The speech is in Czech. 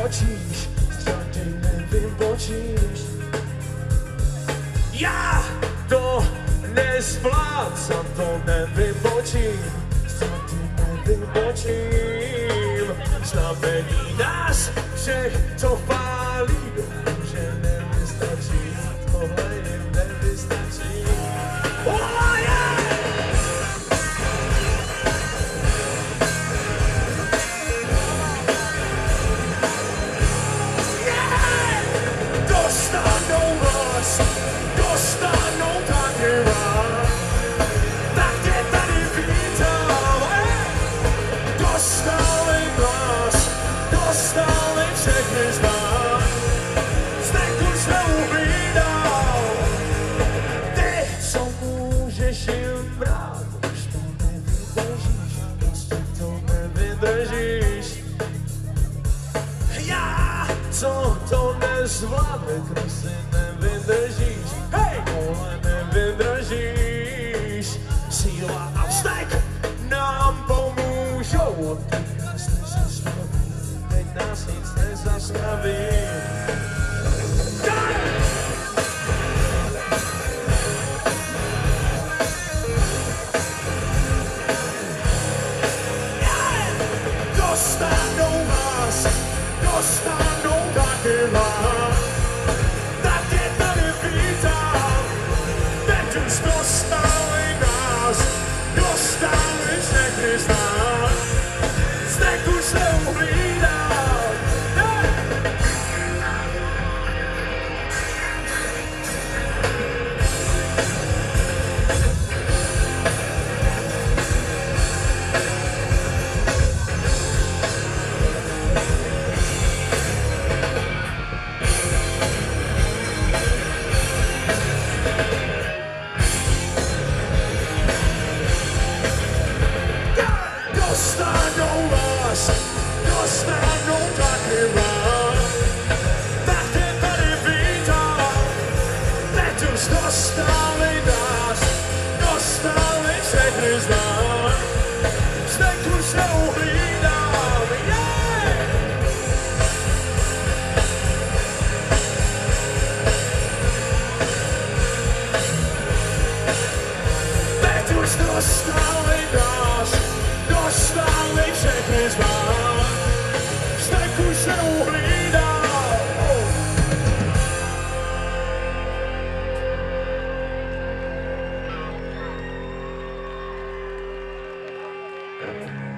nevybočíš, ty nevybočíš. Já to nezvládám, to nevybočím, ty nevybočím. Znamení nás všech, co pálí, že nevystačí, tohle jim nevystačí. Oh, yeah! Yeah! Dostanou vás, dostanou taky vás, tak tě tady vítám. Dostali vás, dostali všechny z nás, znek už neuhlídal. Ty, co můžeš jim brát, už to nevydržíš, prostě to nevydržíš. Já, co to nezvládne, když si nevydržíš, hej, tohle nevydržíš. Síla a vztek nám pomůžou, teď nás nezastaví, teď nás nic nezastaví. Dostanou vás, dostanou taky vás, tak tě tady vítám, teď už dostali nás, dostali všechny z nás, znek už neuhlídám. Dostanou vás, dostanou taky vás, tak tě tady vítám, teď už dostali nás, dostali všechny z nás, znek už neuhlídám, yeah! Teď už dostali nás, dostali všechny z vás, znek už neuhlídám. Oh.